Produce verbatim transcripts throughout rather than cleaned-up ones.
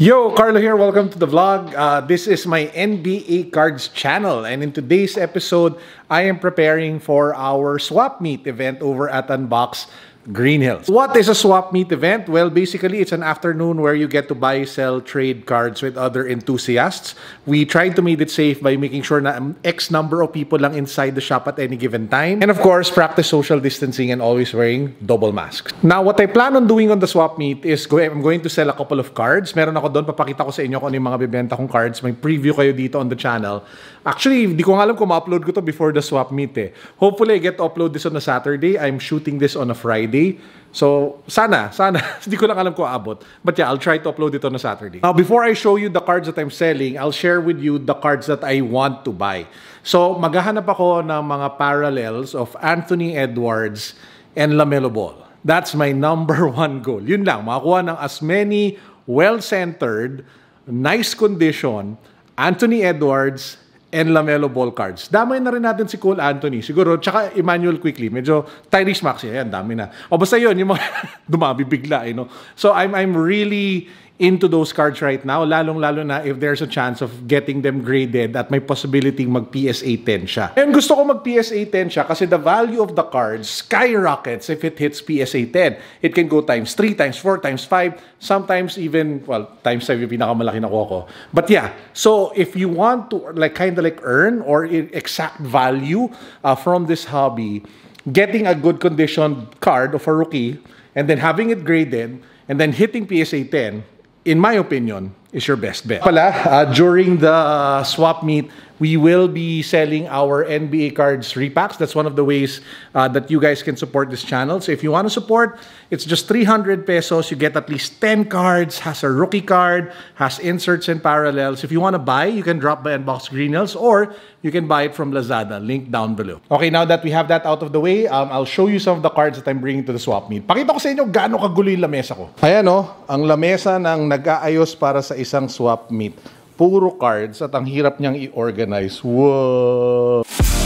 Yo, Carlo here. Welcome to the vlog. Uh, this is my N B A cards channel, and in today's episode, I am preparing for our swap meet event over at Unbox Greenhills. What is a swap meet event? Well, basically, it's an afternoon where you get to buy, sell, trade cards with other enthusiasts. We tried to make it safe by making sure na X number of people lang inside the shop at any given time. And of course, practice social distancing and always wearing double masks. Now, what I plan on doing on the swap meet is go I'm going to sell a couple of cards. Meron ako doon, papakita ko sa inyo kung ano yung mga bibenta kong cards. May preview kayo dito on the channel. Actually, hindi ko nga alam kung ma-upload ko to before the swap meet eh. Hopefully, I get to upload this on a Saturday. I'm shooting this on a Friday. So, sana, sana. Hindi ko lang alam kung aabot. But yeah, I'll try to upload it on a Saturday. Now, before I show you the cards that I'm selling, I'll share with you the cards that I want to buy. So, maghahanap ako ng mga parallels of Anthony Edwards and LaMelo Ball. That's my number one goal. Yun lang, makakuha ng as many well-centered, nice condition, Anthony Edwards and LaMelo Ball cards. Damay na rin natin si Cole Anthony. Siguro, tsaka Emmanuel Quickly. Medyo Tyrese Maxey. Ayan, dami na. O basta yun, yung mga dumabi bigla. You know? So, I'm, I'm really into those cards right now. Lalong-lalo na if there's a chance of getting them graded at may possibility mag-P S A ten siya. And gusto ko mag-P S A ten siya kasi the value of the cards skyrockets if it hits P S A ten. It can go times three, times four, times five, sometimes even, well, times five yung pinakamalaki na ko ko. But yeah, so if you want to like kind of like earn or exact value uh, from this hobby, getting a good condition card of a rookie and then having it graded and then hitting P S A ten, in my opinion, is your best bet. Pala, uh, during the uh, swap meet, we will be selling our N B A cards repacks. That's one of the ways uh, that you guys can support this channel. So if you want to support, it's just three hundred pesos. You get at least ten cards, has a rookie card, has inserts and parallels. If you want to buy, you can drop by Unbox Greenhills or you can buy it from Lazada. Link down below. Okay, now that we have that out of the way, um, I'll show you some of the cards that I'm bringing to the swap meet. Pakita ko sa inyo gaano kagulo yung lamesa ko. Ayan o, ang lamesa ng nag-aayos para sa isang swap meet. Puro cards at ang hirap niyang i-organize. Whoa!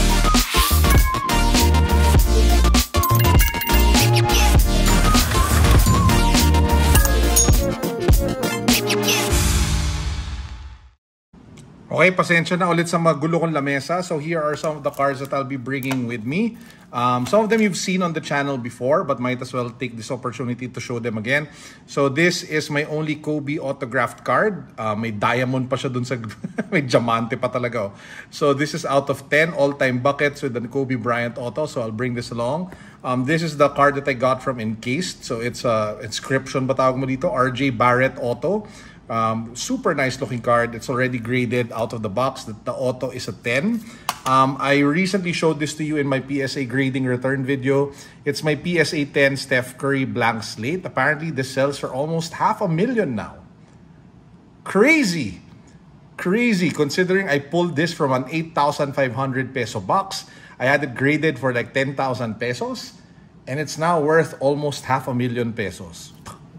Okay, pasensya na ulit sa magulo kong lamesa. So here are some of the cards that I'll be bringing with me. Um, some of them you've seen on the channel before, but might as well take this opportunity to show them again. So this is my only Kobe autographed card. Uh, may diamond pa siya dun sa... may diamante pa talaga. Oh. So this is out of ten all-time buckets with the Kobe Bryant auto. So I'll bring this along. Um, this is the card that I got from Encased. So it's a inscription ba tawag mo dito? R J Barrett auto. Um, super nice looking card. It's already graded out of the box. The, the auto is a ten. Um, I recently showed this to you in my P S A grading return video. It's my P S A ten Steph Curry blank slate. Apparently, this sells for almost half a million now. Crazy! Crazy, considering I pulled this from an eight thousand five hundred peso box. I had it graded for like ten thousand pesos. And it's now worth almost half a million pesos.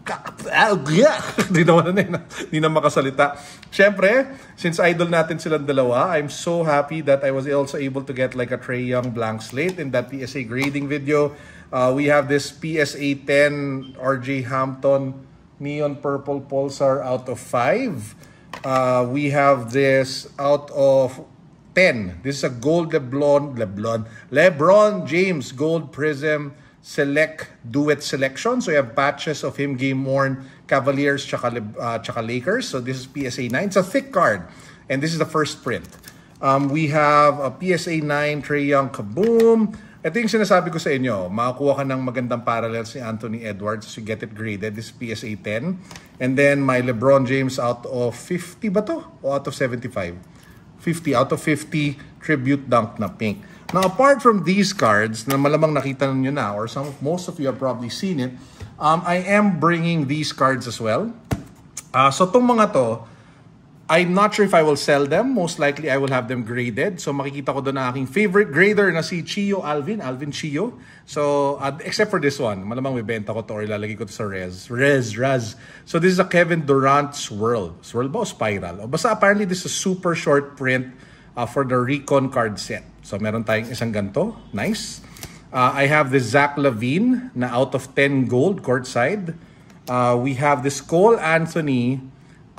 Di naman na, di na makasalita. Siyempre, since idol natin silang dalawa, I'm so happy that I was also able to get like a Trae Young blank slate in that P S A grading video. Uh, we have this P S A ten R J Hampton Neon Purple Pulsar out of five. Uh, we have this out of ten. This is a gold LeBron, LeBron, LeBron James Gold Prism Select Duet Selection. So you have patches of him game-worn Cavaliers tsaka, uh, tsaka Lakers. So this is P S A nine. It's a thick card. And this is the first print. Um, we have a P S A nine Trae Young Kaboom. Ito yung sinasabi ko sa inyo. Makakuha ka ng magandang parallels ni Anthony Edwards as you get it graded. This is P S A ten. And then my LeBron James out of fifty ba to? O out of seventy-five? fifty. Out of fifty tribute dunk na pink. Now, apart from these cards, na malamang nakita nyo na, or some, most of you have probably seen it, um, I am bringing these cards as well. Uh, so, itong mga to, I'm not sure if I will sell them. Most likely, I will have them graded. So, makikita ko doon ang aking favorite grader na si Chio Alvin, Alvin Chio. So, uh, except for this one, malamang may benta ko to or ilalagay ko to sa Rez. Rez, Raz. So, this is a Kevin Durant Swirl. Swirl ba o Spiral? O, basta apparently, this is a super short print uh, for the Recon card set. So, meron tayong isang ganto. Nice. Uh, I have the Zach LaVine na out of ten gold courtside. Uh, we have this Cole Anthony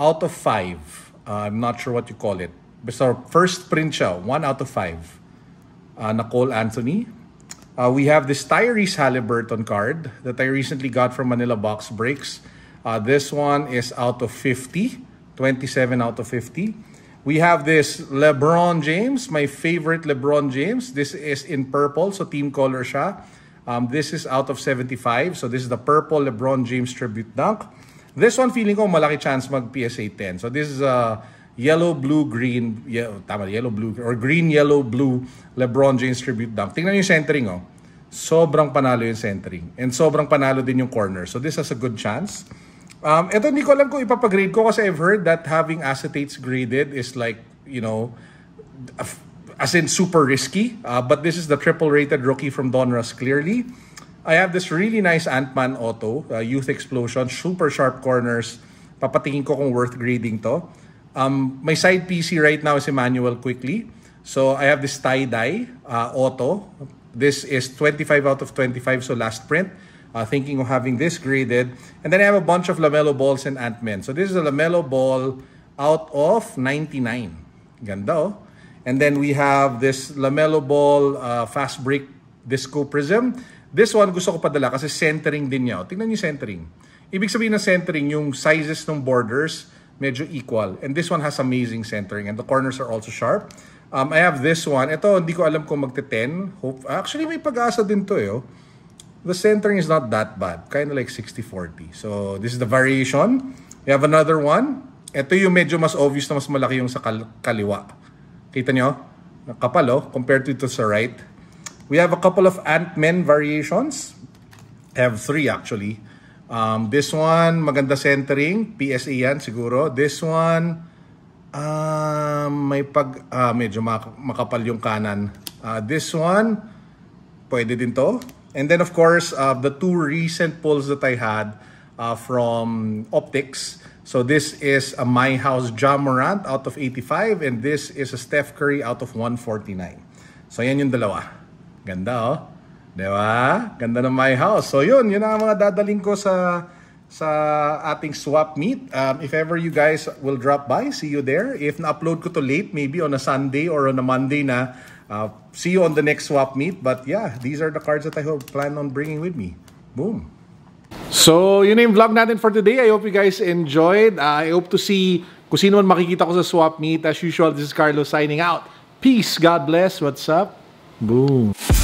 out of five. Uh, I'm not sure what you call it. So first print siya, one out of five. Uh, na Cole Anthony. Uh, we have this Tyrese Halliburton card that I recently got from Manila Box Breaks. Uh, this one is out of fifty. twenty-seven out of fifty. We have this LeBron James, my favorite LeBron James. This is in purple, so team color siya. Um, this is out of seventy-five. So this is the purple LeBron James tribute dunk. This one, feeling ko malaki chance mag P S A ten. So this is a yellow, blue, green, yellow, tama, yellow, blue, or green, yellow, blue LeBron James tribute dunk. Tingnan yung centering, oh. Sobrang panalo yung centering. And sobrang panalo din yung corner. So this has a good chance. Um, ito, hindi ko alam kung ipapagrade ko kasi I've heard that having acetates graded is like, you know, as in super risky. Uh, but this is the triple rated rookie from Donruss clearly. I have this really nice Ant-Man auto, uh, Youth Explosion, super sharp corners. Papatingin ko kung worth grading to. Um, my side P C right now is Emmanuel Quickly. So I have this tie-dye uh, auto. This is twenty-five out of twenty-five, so last print. Uh, thinking of having this graded. And then I have a bunch of LaMelo balls and Ant-Men. So this is a LaMelo ball out of ninety-nine. Ganda, oh. And then we have this LaMelo ball uh, fast break disco prism. This one gusto ko padala kasi centering din niya. Tingnan niyo centering. Ibig sabihin ng centering, yung sizes ng borders medyo equal. And this one has amazing centering. And the corners are also sharp. Um, I have this one. Ito, hindi ko alam kung magte ten. Hope, actually, may pag-asa din to, eh. Oh. The centering is not that bad. Kind of like sixty forty. So, this is the variation. We have another one. Ito yung medyo mas obvious na mas malaki yung sa kal kaliwa. Kita nyo? Kapal, oh, compared to ito sa right. We have a couple of Ant-Men variations. I have three, actually. Um, this one, maganda centering. P S A yan, siguro. This one, um, may pag... Uh, medyo mak makapal yung kanan. Uh, this one, pwede din to. And then, of course, uh, the two recent pulls that I had uh, from Optics. So this is a My House Ja Morant out of eighty-five. And this is a Steph Curry out of one forty-nine. So yan yung dalawa. Ganda, oh. Diba? Ganda ng My House. So yun, yun ang mga dadaling ko sa, sa ating swap meet. Um, if ever you guys will drop by, see you there. If na-upload ko to late, maybe on a Sunday or on a Monday na, Uh, see you on the next swap meet. But yeah, these are the cards that I hope plan on bringing with me. Boom. So, yun na yung vlog natin for today. I hope you guys enjoyed. Uh, I hope to see kung sino man makikita ko sa swap meet. As usual, this is Carlo signing out. Peace. God bless. What's up? Boom.